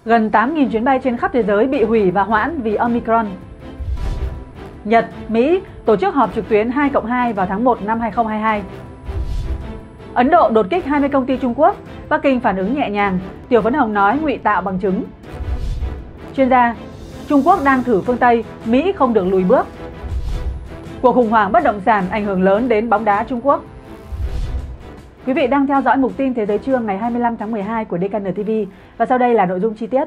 Gần 8.000 chuyến bay trên khắp thế giới bị hủy và hoãn vì Omicron. Nhật, Mỹ tổ chức họp trực tuyến 2+2 vào tháng 1 năm 2022. Ấn Độ đột kích 20 công ty Trung Quốc, Bắc Kinh phản ứng nhẹ nhàng, Tiểu Phấn Hồng nói ngụy tạo bằng chứng. Chuyên gia, Trung Quốc đang thử phương Tây, Mỹ không được lùi bước. Cuộc khủng hoảng bất động sản ảnh hưởng lớn đến bóng đá Trung Quốc. Quý vị đang theo dõi mục tin Thế giới trưa ngày 25 tháng 12 của DKN TV và sau đây là nội dung chi tiết.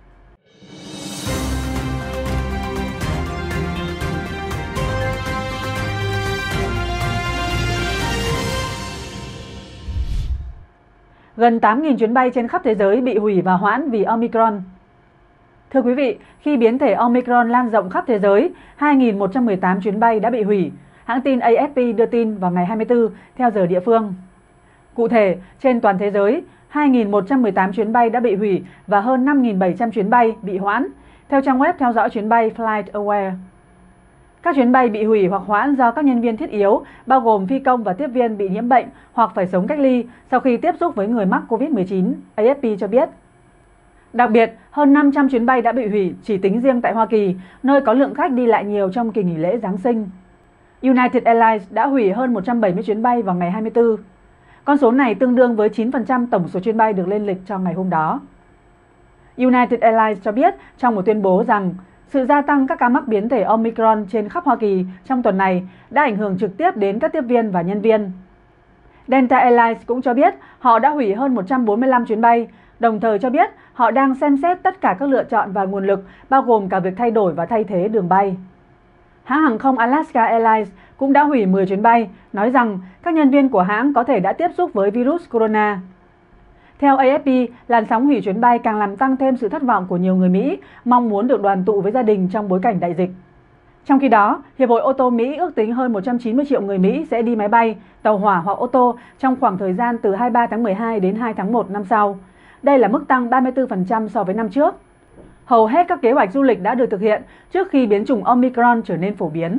Gần 8.000 chuyến bay trên khắp thế giới bị hủy và hoãn vì Omicron. Thưa quý vị, khi biến thể Omicron lan rộng khắp thế giới, 2.118 chuyến bay đã bị hủy. Hãng tin AFP đưa tin vào ngày 24 theo giờ địa phương. Cụ thể, trên toàn thế giới, 2.118 chuyến bay đã bị hủy và hơn 5.700 chuyến bay bị hoãn, theo trang web theo dõi chuyến bay FlightAware. Các chuyến bay bị hủy hoặc hoãn do các nhân viên thiết yếu, bao gồm phi công và tiếp viên bị nhiễm bệnh hoặc phải sống cách ly sau khi tiếp xúc với người mắc COVID-19, AFP cho biết. Đặc biệt, hơn 500 chuyến bay đã bị hủy chỉ tính riêng tại Hoa Kỳ, nơi có lượng khách đi lại nhiều trong kỳ nghỉ lễ Giáng sinh. United Airlines đã hủy hơn 170 chuyến bay vào ngày 24. Con số này tương đương với 9% tổng số chuyến bay được lên lịch cho ngày hôm đó. United Airlines cho biết trong một tuyên bố rằng sự gia tăng các ca mắc biến thể Omicron trên khắp Hoa Kỳ trong tuần này đã ảnh hưởng trực tiếp đến các tiếp viên và nhân viên. Delta Airlines cũng cho biết họ đã hủy hơn 145 chuyến bay, đồng thời cho biết họ đang xem xét tất cả các lựa chọn và nguồn lực, bao gồm cả việc thay đổi và thay thế đường bay. Hãng hàng không Alaska Airlines cũng đã hủy 10 chuyến bay, nói rằng các nhân viên của hãng có thể đã tiếp xúc với virus corona. Theo AFP, làn sóng hủy chuyến bay càng làm tăng thêm sự thất vọng của nhiều người Mỹ, mong muốn được đoàn tụ với gia đình trong bối cảnh đại dịch. Trong khi đó, Hiệp hội ô tô Mỹ ước tính hơn 190 triệu người Mỹ sẽ đi máy bay, tàu hỏa hoặc ô tô trong khoảng thời gian từ 23 tháng 12 đến 2 tháng 1 năm sau. Đây là mức tăng 34% so với năm trước. Hầu hết các kế hoạch du lịch đã được thực hiện trước khi biến chủng Omicron trở nên phổ biến.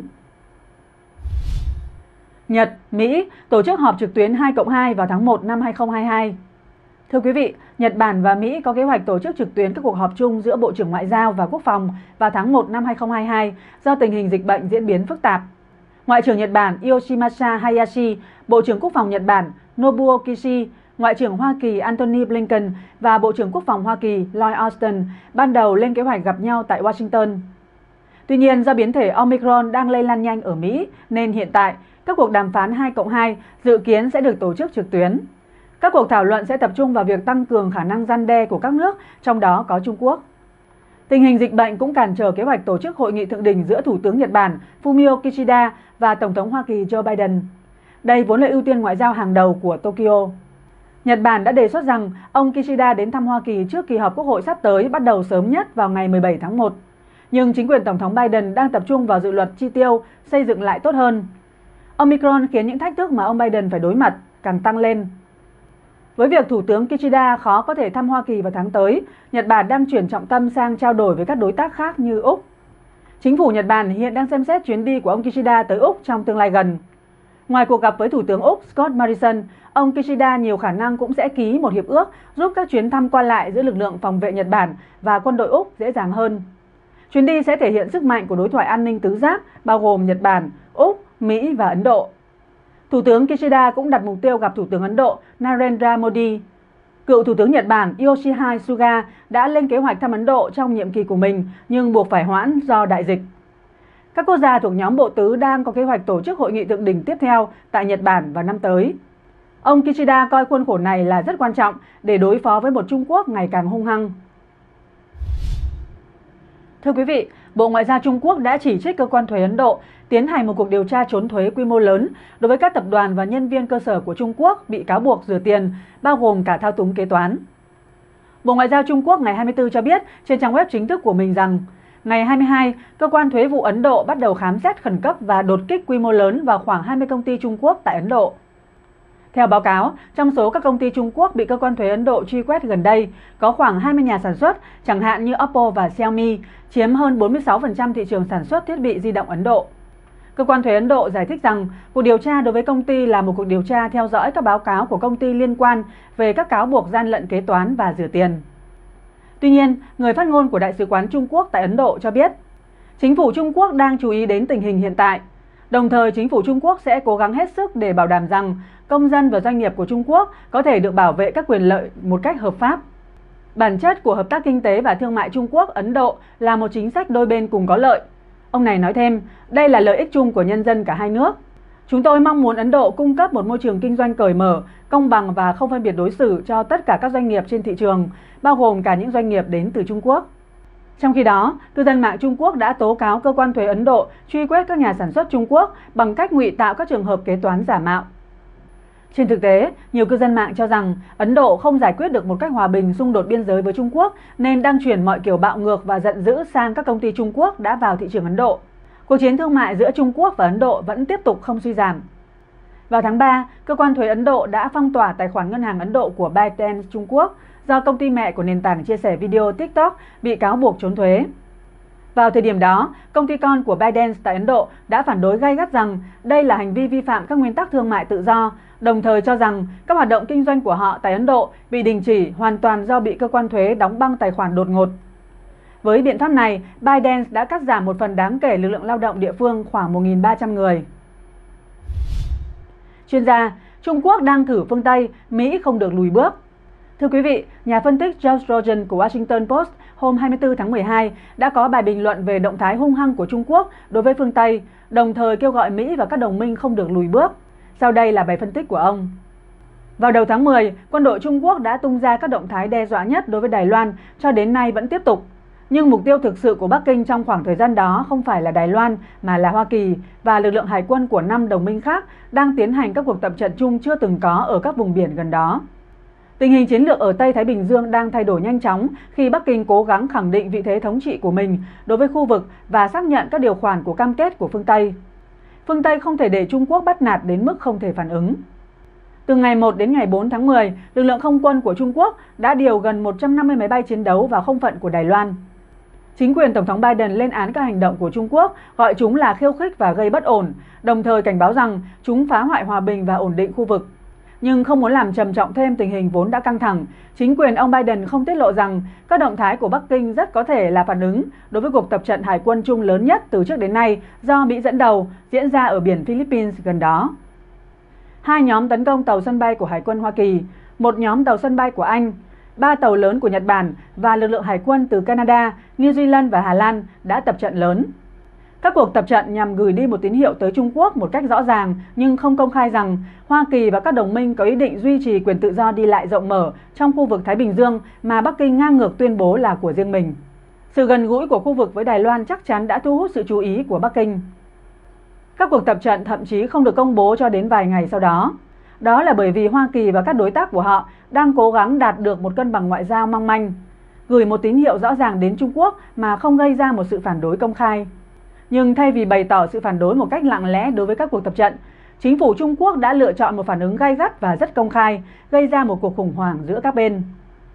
Nhật, Mỹ tổ chức họp trực tuyến 2+2 vào tháng 1 năm 2022. Thưa quý vị, Nhật Bản và Mỹ có kế hoạch tổ chức trực tuyến các cuộc họp chung giữa Bộ trưởng Ngoại giao và Quốc phòng vào tháng 1 năm 2022 do tình hình dịch bệnh diễn biến phức tạp. Ngoại trưởng Nhật Bản Yoshimasa Hayashi, Bộ trưởng Quốc phòng Nhật Bản Nobuo Kishi, Ngoại trưởng Hoa Kỳ Antony Blinken và Bộ trưởng Quốc phòng Hoa Kỳ Lloyd Austin ban đầu lên kế hoạch gặp nhau tại Washington. Tuy nhiên, do biến thể Omicron đang lây lan nhanh ở Mỹ, nên hiện tại các cuộc đàm phán 2+2 dự kiến sẽ được tổ chức trực tuyến. Các cuộc thảo luận sẽ tập trung vào việc tăng cường khả năng răn đe của các nước, trong đó có Trung Quốc. Tình hình dịch bệnh cũng cản trở kế hoạch tổ chức hội nghị thượng đỉnh giữa Thủ tướng Nhật Bản Fumio Kishida và Tổng thống Hoa Kỳ Joe Biden. Đây vốn là ưu tiên ngoại giao hàng đầu của Tokyo. Nhật Bản đã đề xuất rằng ông Kishida đến thăm Hoa Kỳ trước kỳ họp Quốc hội sắp tới bắt đầu sớm nhất vào ngày 17 tháng 1. Nhưng chính quyền Tổng thống Biden đang tập trung vào dự luật chi tiêu, xây dựng lại tốt hơn. Omicron khiến những thách thức mà ông Biden phải đối mặt càng tăng lên. Với việc Thủ tướng Kishida khó có thể thăm Hoa Kỳ vào tháng tới, Nhật Bản đang chuyển trọng tâm sang trao đổi với các đối tác khác như Úc. Chính phủ Nhật Bản hiện đang xem xét chuyến đi của ông Kishida tới Úc trong tương lai gần. Ngoài cuộc gặp với Thủ tướng Úc Scott Morrison, ông Kishida nhiều khả năng cũng sẽ ký một hiệp ước giúp các chuyến thăm qua lại giữa lực lượng phòng vệ Nhật Bản và quân đội Úc dễ dàng hơn. Chuyến đi sẽ thể hiện sức mạnh của đối thoại an ninh tứ giác bao gồm Nhật Bản, Úc, Mỹ và Ấn Độ. Thủ tướng Kishida cũng đặt mục tiêu gặp Thủ tướng Ấn Độ Narendra Modi. Cựu Thủ tướng Nhật Bản Yoshihide Suga đã lên kế hoạch thăm Ấn Độ trong nhiệm kỳ của mình nhưng buộc phải hoãn do đại dịch. Các quốc gia thuộc nhóm Bộ Tứ đang có kế hoạch tổ chức hội nghị thượng đỉnh tiếp theo tại Nhật Bản vào năm tới. Ông Kishida coi khuôn khổ này là rất quan trọng để đối phó với một Trung Quốc ngày càng hung hăng. Thưa quý vị, Bộ Ngoại giao Trung Quốc đã chỉ trích cơ quan thuế Ấn Độ tiến hành một cuộc điều tra trốn thuế quy mô lớn đối với các tập đoàn và nhân viên cơ sở của Trung Quốc bị cáo buộc rửa tiền, bao gồm cả thao túng kế toán. Bộ Ngoại giao Trung Quốc ngày 24 cho biết trên trang web chính thức của mình rằng ngày 22, cơ quan thuế vụ Ấn Độ bắt đầu khám xét khẩn cấp và đột kích quy mô lớn vào khoảng 20 công ty Trung Quốc tại Ấn Độ. Theo báo cáo, trong số các công ty Trung Quốc bị cơ quan thuế Ấn Độ truy quét gần đây, có khoảng 20 nhà sản xuất, chẳng hạn như Oppo và Xiaomi, chiếm hơn 46% thị trường sản xuất thiết bị di động Ấn Độ. Cơ quan thuế Ấn Độ giải thích rằng cuộc điều tra đối với công ty là một cuộc điều tra theo dõi các báo cáo của công ty liên quan về các cáo buộc gian lận kế toán và rửa tiền. Tuy nhiên, người phát ngôn của Đại sứ quán Trung Quốc tại Ấn Độ cho biết, chính phủ Trung Quốc đang chú ý đến tình hình hiện tại. Đồng thời, chính phủ Trung Quốc sẽ cố gắng hết sức để bảo đảm rằng công dân và doanh nghiệp của Trung Quốc có thể được bảo vệ các quyền lợi một cách hợp pháp. Bản chất của hợp tác kinh tế và thương mại Trung Quốc-Ấn Độ là một chính sách đôi bên cùng có lợi. Ông này nói thêm, đây là lợi ích chung của nhân dân cả hai nước. Chúng tôi mong muốn Ấn Độ cung cấp một môi trường kinh doanh cởi mở, công bằng và không phân biệt đối xử cho tất cả các doanh nghiệp trên thị trường, bao gồm cả những doanh nghiệp đến từ Trung Quốc. Trong khi đó, cư dân mạng Trung Quốc đã tố cáo cơ quan thuế Ấn Độ truy quét các nhà sản xuất Trung Quốc bằng cách ngụy tạo các trường hợp kế toán giả mạo. Trên thực tế, nhiều cư dân mạng cho rằng Ấn Độ không giải quyết được một cách hòa bình xung đột biên giới với Trung Quốc nên đang chuyển mọi kiểu bạo ngược và giận dữ sang các công ty Trung Quốc đã vào thị trường Ấn Độ. Cuộc chiến thương mại giữa Trung Quốc và Ấn Độ vẫn tiếp tục không suy giảm. Vào tháng 3, cơ quan thuế Ấn Độ đã phong tỏa tài khoản ngân hàng Ấn Độ của ByteDance Trung Quốc do công ty mẹ của nền tảng chia sẻ video TikTok bị cáo buộc trốn thuế. Vào thời điểm đó, công ty con của ByteDance tại Ấn Độ đã phản đối gay gắt rằng đây là hành vi vi phạm các nguyên tắc thương mại tự do, đồng thời cho rằng các hoạt động kinh doanh của họ tại Ấn Độ bị đình chỉ hoàn toàn do bị cơ quan thuế đóng băng tài khoản đột ngột. Với biện pháp này, ByteDance đã cắt giảm một phần đáng kể lực lượng lao động địa phương khoảng 1.300 người. Chuyên gia, Trung Quốc đang thử phương Tây, Mỹ không được lùi bước. Thưa quý vị, nhà phân tích Joe Rogan của Washington Post hôm 24 tháng 12 đã có bài bình luận về động thái hung hăng của Trung Quốc đối với phương Tây, đồng thời kêu gọi Mỹ và các đồng minh không được lùi bước. Sau đây là bài phân tích của ông. Vào đầu tháng 10, quân đội Trung Quốc đã tung ra các động thái đe dọa nhất đối với Đài Loan, cho đến nay vẫn tiếp tục. Nhưng mục tiêu thực sự của Bắc Kinh trong khoảng thời gian đó không phải là Đài Loan mà là Hoa Kỳ và lực lượng hải quân của 5 đồng minh khác đang tiến hành các cuộc tập trận chung chưa từng có ở các vùng biển gần đó. Tình hình chiến lược ở Tây Thái Bình Dương đang thay đổi nhanh chóng khi Bắc Kinh cố gắng khẳng định vị thế thống trị của mình đối với khu vực và xác nhận các điều khoản của cam kết của phương Tây. Phương Tây không thể để Trung Quốc bắt nạt đến mức không thể phản ứng. Từ ngày 1 đến ngày 4 tháng 10, lực lượng không quân của Trung Quốc đã điều gần 150 máy bay chiến đấu vào không phận của Đài Loan. Chính quyền Tổng thống Biden lên án các hành động của Trung Quốc, gọi chúng là khiêu khích và gây bất ổn, đồng thời cảnh báo rằng chúng phá hoại hòa bình và ổn định khu vực. Nhưng không muốn làm trầm trọng thêm tình hình vốn đã căng thẳng, chính quyền ông Biden không tiết lộ rằng các động thái của Bắc Kinh rất có thể là phản ứng đối với cuộc tập trận hải quân chung lớn nhất từ trước đến nay do Mỹ dẫn đầu diễn ra ở biển Philippines gần đó. 2 nhóm tấn công tàu sân bay của Hải quân Hoa Kỳ, 1 nhóm tàu sân bay của Anh, 3 tàu lớn của Nhật Bản và lực lượng hải quân từ Canada, New Zealand và Hà Lan đã tập trận lớn. Các cuộc tập trận nhằm gửi đi một tín hiệu tới Trung Quốc một cách rõ ràng nhưng không công khai rằng Hoa Kỳ và các đồng minh có ý định duy trì quyền tự do đi lại rộng mở trong khu vực Thái Bình Dương mà Bắc Kinh ngang ngược tuyên bố là của riêng mình. Sự gần gũi của khu vực với Đài Loan chắc chắn đã thu hút sự chú ý của Bắc Kinh. Các cuộc tập trận thậm chí không được công bố cho đến vài ngày sau đó. Đó là bởi vì Hoa Kỳ và các đối tác của họ đang cố gắng đạt được một cân bằng ngoại giao mong manh, gửi một tín hiệu rõ ràng đến Trung Quốc mà không gây ra một sự phản đối công khai. Nhưng thay vì bày tỏ sự phản đối một cách lặng lẽ đối với các cuộc tập trận, chính phủ Trung Quốc đã lựa chọn một phản ứng gay gắt và rất công khai, gây ra một cuộc khủng hoảng giữa các bên.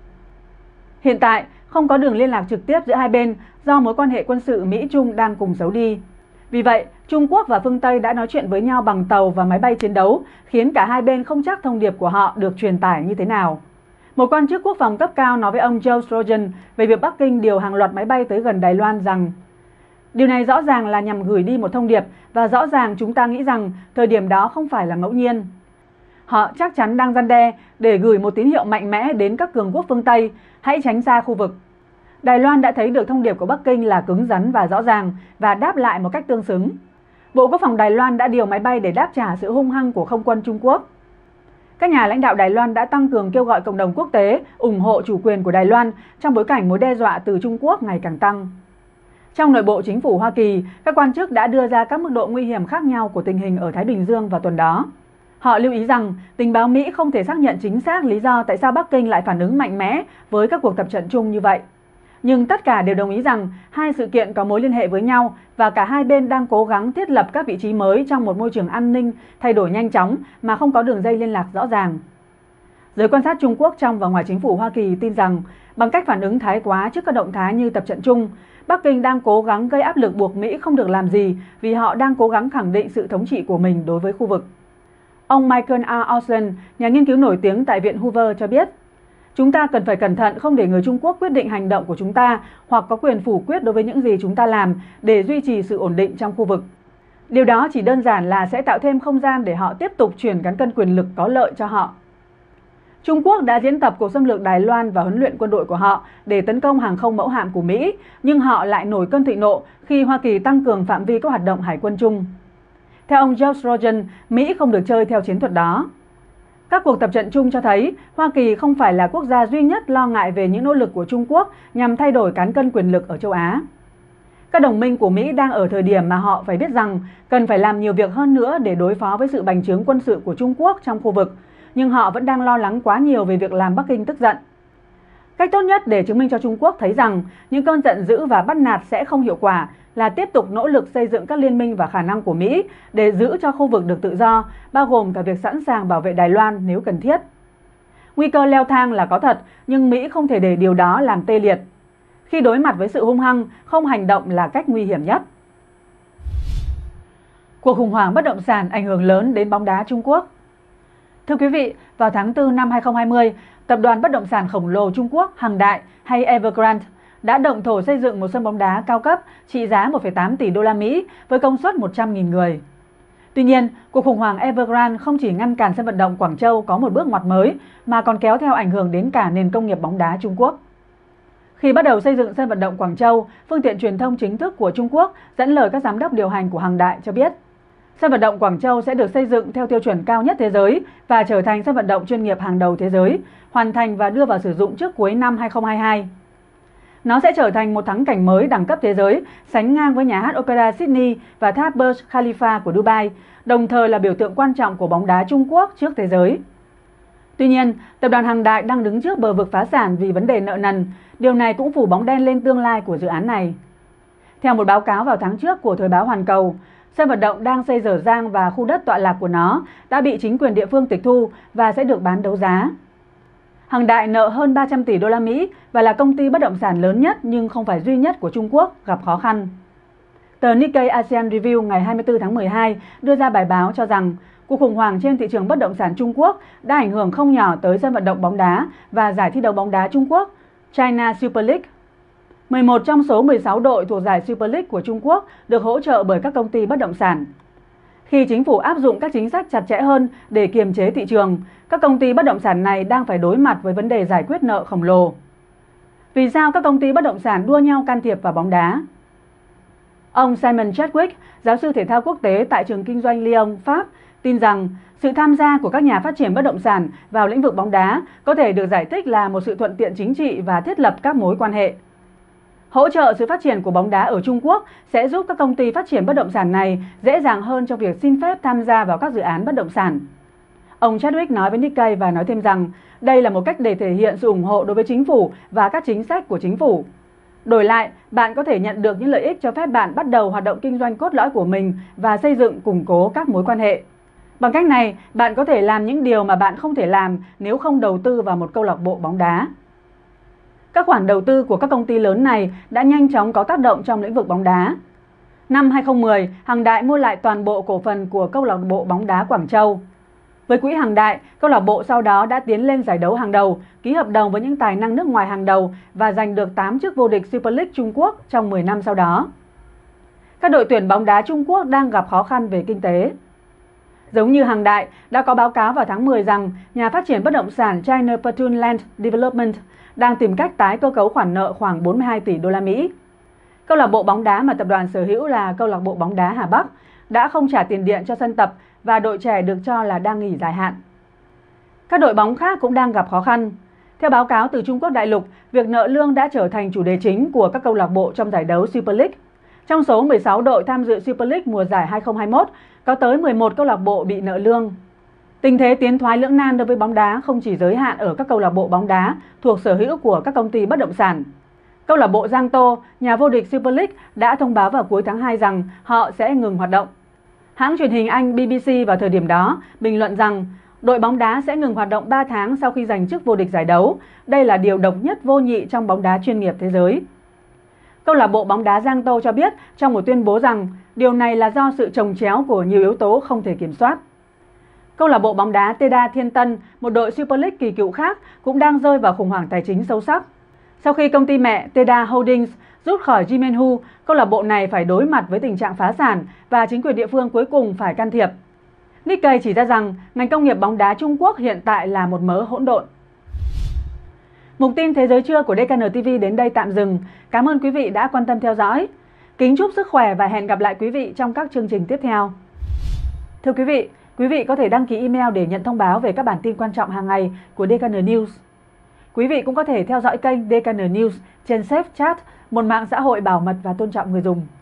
Hiện tại, không có đường liên lạc trực tiếp giữa hai bên do mối quan hệ quân sự Mỹ-Trung đang cùng xấu đi. Vì vậy, Trung Quốc và phương Tây đã nói chuyện với nhau bằng tàu và máy bay chiến đấu, khiến cả hai bên không chắc thông điệp của họ được truyền tải như thế nào. Một quan chức quốc phòng cấp cao nói với ông Joe Rogan về việc Bắc Kinh điều hàng loạt máy bay tới gần Đài Loan rằng điều này rõ ràng là nhằm gửi đi một thông điệp và rõ ràng chúng ta nghĩ rằng thời điểm đó không phải là ngẫu nhiên. Họ chắc chắn đang răn đe để gửi một tín hiệu mạnh mẽ đến các cường quốc phương Tây, hãy tránh xa khu vực. Đài Loan đã thấy được thông điệp của Bắc Kinh là cứng rắn và rõ ràng và đáp lại một cách tương xứng. Bộ Quốc phòng Đài Loan đã điều máy bay để đáp trả sự hung hăng của không quân Trung Quốc. Các nhà lãnh đạo Đài Loan đã tăng cường kêu gọi cộng đồng quốc tế ủng hộ chủ quyền của Đài Loan trong bối cảnh mối đe dọa từ Trung Quốc ngày càng tăng. Trong nội bộ chính phủ Hoa Kỳ, các quan chức đã đưa ra các mức độ nguy hiểm khác nhau của tình hình ở Thái Bình Dương vào tuần đó. Họ lưu ý rằng tình báo Mỹ không thể xác nhận chính xác lý do tại sao Bắc Kinh lại phản ứng mạnh mẽ với các cuộc tập trận chung như vậy. Nhưng tất cả đều đồng ý rằng hai sự kiện có mối liên hệ với nhau và cả hai bên đang cố gắng thiết lập các vị trí mới trong một môi trường an ninh thay đổi nhanh chóng mà không có đường dây liên lạc rõ ràng. Giới quan sát Trung Quốc trong và ngoài chính phủ Hoa Kỳ tin rằng bằng cách phản ứng thái quá trước các động thái như tập trận chung, Bắc Kinh đang cố gắng gây áp lực buộc Mỹ không được làm gì vì họ đang cố gắng khẳng định sự thống trị của mình đối với khu vực. Ông Michael R. Austin, nhà nghiên cứu nổi tiếng tại Viện Hoover cho biết, Chúng ta cần phải cẩn thận không để người Trung Quốc quyết định hành động của chúng ta hoặc có quyền phủ quyết đối với những gì chúng ta làm để duy trì sự ổn định trong khu vực. Điều đó chỉ đơn giản là sẽ tạo thêm không gian để họ tiếp tục chuyển cán cân quyền lực có lợi cho họ. Trung Quốc đã diễn tập cuộc xâm lược Đài Loan và huấn luyện quân đội của họ để tấn công hàng không mẫu hạm của Mỹ, nhưng họ lại nổi cơn thịnh nộ khi Hoa Kỳ tăng cường phạm vi các hoạt động hải quân chung. Theo ông George Rogan, Mỹ không được chơi theo chiến thuật đó. Các cuộc tập trận chung cho thấy Hoa Kỳ không phải là quốc gia duy nhất lo ngại về những nỗ lực của Trung Quốc nhằm thay đổi cán cân quyền lực ở châu Á. Các đồng minh của Mỹ đang ở thời điểm mà họ phải biết rằng cần phải làm nhiều việc hơn nữa để đối phó với sự bành trướng quân sự của Trung Quốc trong khu vực, nhưng họ vẫn đang lo lắng quá nhiều về việc làm Bắc Kinh tức giận. Cách tốt nhất để chứng minh cho Trung Quốc thấy rằng những cơn giận dữ và bắt nạt sẽ không hiệu quả là tiếp tục nỗ lực xây dựng các liên minh và khả năng của Mỹ để giữ cho khu vực được tự do, bao gồm cả việc sẵn sàng bảo vệ Đài Loan nếu cần thiết. Nguy cơ leo thang là có thật, nhưng Mỹ không thể để điều đó làm tê liệt. Khi đối mặt với sự hung hăng, không hành động là cách nguy hiểm nhất. Cuộc khủng hoảng bất động sản ảnh hưởng lớn đến bóng đá Trung Quốc. Thưa quý vị, vào tháng 4 năm 2020, tập đoàn bất động sản khổng lồ Trung Quốc Hằng Đại hay Evergrande đã động thổ xây dựng một sân bóng đá cao cấp trị giá 1,8 tỷ đô la Mỹ với công suất 100.000 người. Tuy nhiên, cuộc khủng hoảng Evergrande không chỉ ngăn cản sân vận động Quảng Châu có một bước ngoặt mới mà còn kéo theo ảnh hưởng đến cả nền công nghiệp bóng đá Trung Quốc. Khi bắt đầu xây dựng sân vận động Quảng Châu, phương tiện truyền thông chính thức của Trung Quốc dẫn lời các giám đốc điều hành của Hằng Đại cho biết, sân vận động Quảng Châu sẽ được xây dựng theo tiêu chuẩn cao nhất thế giới và trở thành sân vận động chuyên nghiệp hàng đầu thế giới, hoàn thành và đưa vào sử dụng trước cuối năm 2022. Nó sẽ trở thành một thắng cảnh mới đẳng cấp thế giới, sánh ngang với nhà hát Opera Sydney và tháp Burj Khalifa của Dubai, đồng thời là biểu tượng quan trọng của bóng đá Trung Quốc trước thế giới. Tuy nhiên, tập đoàn Hằng Đại đang đứng trước bờ vực phá sản vì vấn đề nợ nần. Điều này cũng phủ bóng đen lên tương lai của dự án này. Theo một báo cáo vào tháng trước của Thời báo Hoàn Cầu, sân vận động đang xây dở dang và khu đất tọa lạc của nó đã bị chính quyền địa phương tịch thu và sẽ được bán đấu giá. Hằng Đại nợ hơn 300 tỷ đô la Mỹ và là công ty bất động sản lớn nhất nhưng không phải duy nhất của Trung Quốc gặp khó khăn. Tờ Nikkei ASEAN Review ngày 24 tháng 12 đưa ra bài báo cho rằng cuộc khủng hoảng trên thị trường bất động sản Trung Quốc đã ảnh hưởng không nhỏ tới sân vận động bóng đá và giải thi đấu bóng đá Trung Quốc, China Super League. 11 trong số 16 đội thuộc giải Super League của Trung Quốc được hỗ trợ bởi các công ty bất động sản. Khi chính phủ áp dụng các chính sách chặt chẽ hơn để kiềm chế thị trường, các công ty bất động sản này đang phải đối mặt với vấn đề giải quyết nợ khổng lồ. Vì sao các công ty bất động sản đua nhau can thiệp vào bóng đá? Ông Simon Chadwick, giáo sư thể thao quốc tế tại trường kinh doanh Lyon, Pháp, tin rằng sự tham gia của các nhà phát triển bất động sản vào lĩnh vực bóng đá có thể được giải thích là một sự thuận tiện chính trị và thiết lập các mối quan hệ. Hỗ trợ sự phát triển của bóng đá ở Trung Quốc sẽ giúp các công ty phát triển bất động sản này dễ dàng hơn trong việc xin phép tham gia vào các dự án bất động sản. Ông Chadwick nói với Nikkei và nói thêm rằng đây là một cách để thể hiện sự ủng hộ đối với chính phủ và các chính sách của chính phủ. Đổi lại, bạn có thể nhận được những lợi ích cho phép bạn bắt đầu hoạt động kinh doanh cốt lõi của mình và xây dựng củng cố các mối quan hệ. Bằng cách này, bạn có thể làm những điều mà bạn không thể làm nếu không đầu tư vào một câu lạc bộ bóng đá. Các khoản đầu tư của các công ty lớn này đã nhanh chóng có tác động trong lĩnh vực bóng đá. Năm 2010, Hằng Đại mua lại toàn bộ cổ phần của câu lạc bộ bóng đá Quảng Châu. Với quỹ Hằng Đại, câu lạc bộ sau đó đã tiến lên giải đấu hàng đầu, ký hợp đồng với những tài năng nước ngoài hàng đầu và giành được 8 chức vô địch Super League Trung Quốc trong 10 năm sau đó. Các đội tuyển bóng đá Trung Quốc đang gặp khó khăn về kinh tế. Giống như Hằng Đại đã có báo cáo vào tháng 10 rằng nhà phát triển bất động sản China Fortune Land Development đang tìm cách tái cơ cấu khoản nợ khoảng 42 tỷ đô la Mỹ. Câu lạc bộ bóng đá mà tập đoàn sở hữu là câu lạc bộ bóng đá Hà Bắc đã không trả tiền điện cho sân tập và đội trẻ được cho là đang nghỉ dài hạn. Các đội bóng khác cũng đang gặp khó khăn. Theo báo cáo từ Trung Quốc đại lục, việc nợ lương đã trở thành chủ đề chính của các câu lạc bộ trong giải đấu Super League. Trong số 16 đội tham dự Super League mùa giải 2021, có tới 11 câu lạc bộ bị nợ lương. Tình thế tiến thoái lưỡng nan đối với bóng đá không chỉ giới hạn ở các câu lạc bộ bóng đá thuộc sở hữu của các công ty bất động sản. Câu lạc bộ Giang Tô, nhà vô địch Super League, đã thông báo vào cuối tháng 2 rằng họ sẽ ngừng hoạt động. Hãng truyền hình Anh BBC vào thời điểm đó bình luận rằng đội bóng đá sẽ ngừng hoạt động 3 tháng sau khi giành chức vô địch giải đấu. Đây là điều độc nhất vô nhị trong bóng đá chuyên nghiệp thế giới. Câu lạc bộ bóng đá Giang Tô cho biết trong một tuyên bố rằng điều này là do sự chồng chéo của nhiều yếu tố không thể kiểm soát. Câu lạc bộ bóng đá Teda Thiên Tân, một đội Super League kỳ cựu khác, cũng đang rơi vào khủng hoảng tài chính sâu sắc. Sau khi công ty mẹ Teda Holdings rút khỏi Jimenhu, câu lạc bộ này phải đối mặt với tình trạng phá sản và chính quyền địa phương cuối cùng phải can thiệp. Nikkei chỉ ra rằng ngành công nghiệp bóng đá Trung Quốc hiện tại là một mớ hỗn độn. Mục tin Thế giới trưa của DKN TV đến đây tạm dừng. Cảm ơn quý vị đã quan tâm theo dõi. Kính chúc sức khỏe và hẹn gặp lại quý vị trong các chương trình tiếp theo. Thưa quý vị có thể đăng ký email để nhận thông báo về các bản tin quan trọng hàng ngày của DKN News. Quý vị cũng có thể theo dõi kênh DKN News trên Safe Chat, một mạng xã hội bảo mật và tôn trọng người dùng.